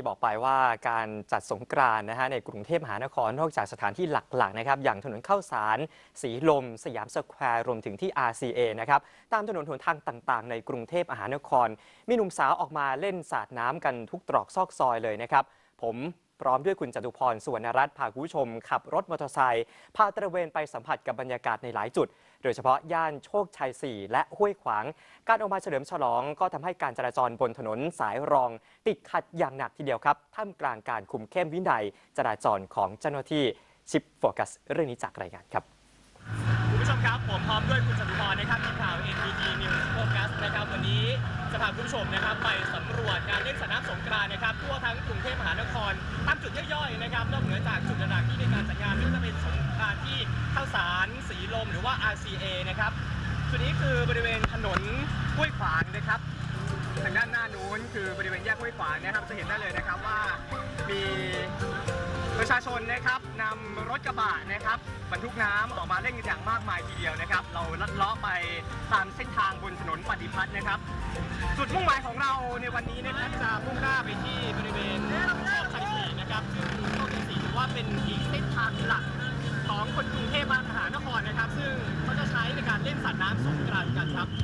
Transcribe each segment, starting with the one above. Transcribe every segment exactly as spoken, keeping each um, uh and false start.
ที่บอกไปว่าการจัดสงกรานต์นะฮะในกรุงเทพมหานครนอกจากสถานที่หลักๆนะครับอย่างถนนข้าวสารสีลมสยามสแควร์รวมถึงที่ อาร์ ซี เอ นะครับตามถนนหนทางต่างๆในกรุงเทพมหานครมีหนุ่มสาวออกมาเล่นสาดน้ำกันทุกตรอกซอกซอยเลยนะครับผมพร้อมด้วยคุณจตุพรสุวรรณรัตน์พาคุณผู้ชมขับรถมอเตอร์ไซค์พาตระเวนไปสัมผัสกับบรรยากาศในหลายจุดโดยเฉพาะย่านโชคชัย สี่ และห้วยขวางการออกมาเฉลิมฉลองก็ทำให้การจราจรบนถนนสายรองติดขัดอย่างหนักทีเดียวครับท่ามกลางการคุมเข้มวินัยจราจรของเจ้าหน้าที่ชิปโฟกัสเรื่องนี้จากรายงานครับคุณผู้ชมครับผมพร้อมด้วยคุณจตุพรนะครับทีมข่าว เอ็น บี ที News Focus นะครับวันนี้จะพาคุณผู้ชมนะครับไปสำรวจการเล่นสาดน้ำสงกรานต์นะครับทั่วทั้งกรุงเทพมหานครตามจุดย่อยๆนะครับนอกเหนือจากจุดต่างๆที่ในการจัดงานไม่ว่าจะเป็นสงกรานต์ที่ข้าวสารสีลมหรือว่า อาร์ ซี เอ นะครับจุดนี้คือบริเวณถนนห้วยขวางนะครับทางด้านหน้านู้นคือบริเวณแยกห้วยขวางนะครับจะเห็นได้เลยนะครับว่ามีประชาชนนะครับนำรถกระบะนะครับบรรทุกน้ำออกมาเล่นกันอย่างมากมายทีเดียวนะครับเราลัดเลาะไปตามเส้นทางบนถนนปฏิพัฒน์นะครับจุดมุ่งหมายของเราในวันนี้นะครับจะมุ่งหน้าไปที่บริเวณโชคชัย สี่นะครับซึ่งโชคชัย สี่ถือว่าเป็นอีกเส้นทางหลักของคนกรุงเทพมหานครนะครับซึ่งเขาจะใช้ในการเล่นสาดน้ำสงกรานต์กันครับ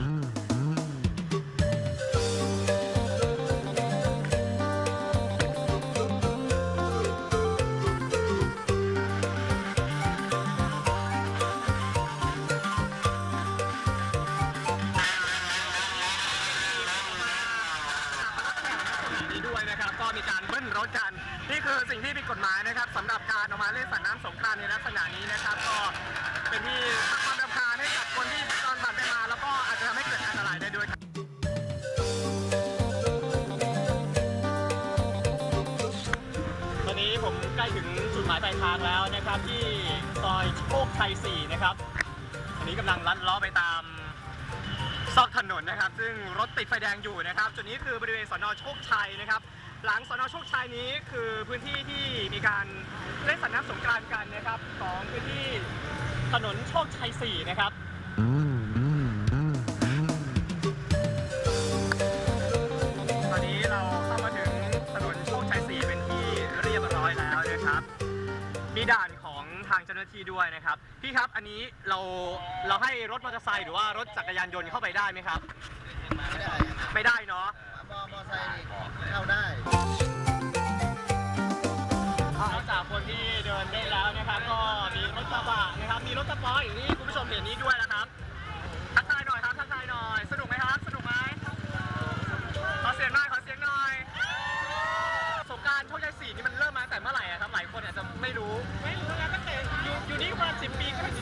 ก็มีการเบิ้ลรถกันนี่คือสิ่งที่ผิดกฎหมายนะครับสำหรับการออกมาเล่นสาดน้ำสงกรานต์ในลักษณะนี้นะครับก็เป็นที่สร้างความรำคาญให้กับคนที่ตอนผ่านไปมาแล้วก็อาจจะทำให้เกิดอันตรายได้ด้วยครับตอนนี้ผมใกล้ถึงจุดหมายปลายทางแล้วนะครับที่ซอยโชคชัย สี่นะครับอันนี้กำลังลัดล้อไปตามซอกถนนนะครับซึ่งรถติดไฟแดงอยู่นะครับจุดนี้คือบริเวณสน.โชคชัยนะครับหลังสน.โชคชัยนี้คือพื้นที่ที่มีการเล่นสาดน้ำสงกรานต์กันนะครับของพื้นที่ถนนโชคชัย สี่นะครับตอนนี้เราเข้ามาถึงถนนโชคชัย สี่ เป็นที่เรียบร้อยแล้วนะครับมีด่านของทางเจ้าหน้าที่ด้วยนะครับพี่ครับอันนี้เราเราให้รถมอเตอร์ไซค์หรือว่ารถจักรยานยนต์เข้าไปได้ไหมครับไม่ได้ไม่ได้เนาะมอเตอร์ไซค์เข้าได้นอกจากคนที่เดินได้แล้วนะครับก็มีรถกระบะนะครับมีรถสปอร์ตอย่างที่คุณผู้ชมเห็นนี้ด้วยนะครับทักทายหน่อยครับทักทายหน่อยสนุกไหมครับสนุกไหมขอเสียงหน่อยขอเสียงหน่อยสงกรานต์โชคชัย สี่นี่มันเริ่มมาตั้งแต่เมื่อไหร่ครับหลายคนอาจจะไม่รู้ไม่รู้นะตั้งแต่อยู่อยู่นี่ประมาณสิบปีก็เป็น